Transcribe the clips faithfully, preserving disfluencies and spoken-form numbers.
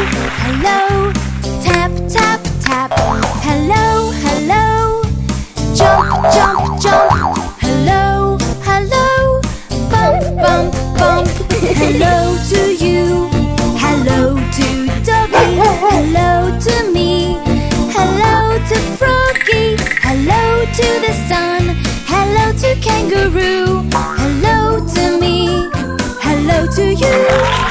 hello. Tap, tap, tap. Hello, hello. Jump, jump, jump. Hello, hello. Bump, bump, bump. Hello to you. Hello to doggy. Hello to me. Hello to froggy. Hello to the sun. Hello to kangaroo. Hello to me. Hello to you.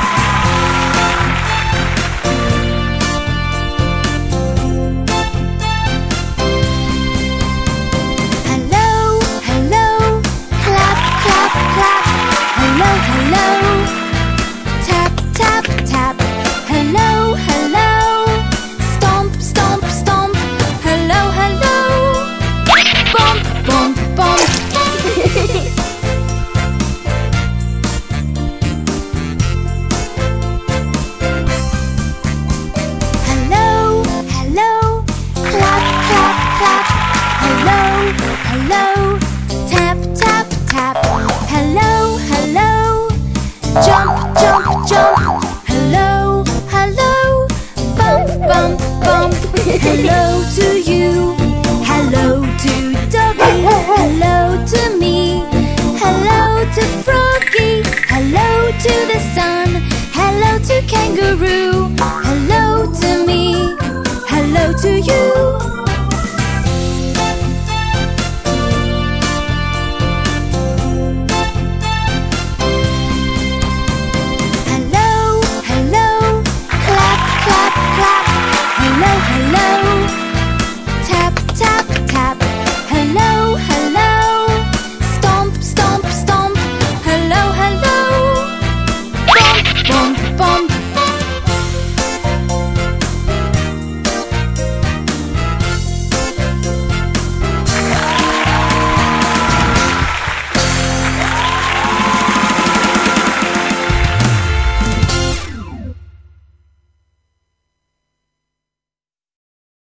Hello, hello. Tap, tap, tap. Hello, hello. Stomp, stomp, stomp. Hello, hello. Bomp, bomp, bomp. Hello, hello. Clap, clap, clap. Hello, hello. Tap, tap, tap. Hello, hello. Jump, jump, jump. Hello, hello. Bump, bump, bump. Hello to